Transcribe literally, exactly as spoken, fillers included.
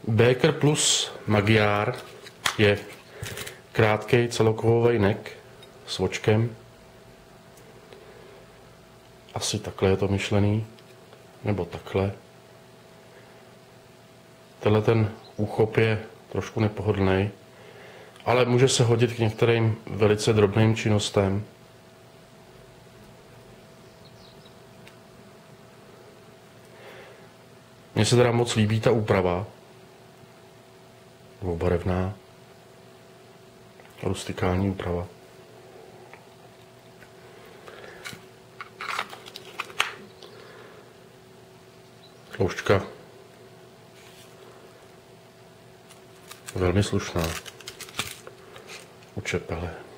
Beker Plus Magyar je krátký celokovový neck s vočkem. Asi takhle je to myšlený, nebo takhle. Tenhle ten úchop je trošku nepohodlný, ale může se hodit k některým velice drobným činnostem. Mně se teda moc líbí ta úprava, dvoubarevná, rustikální úprava. Tloušťka velmi slušná u čepele.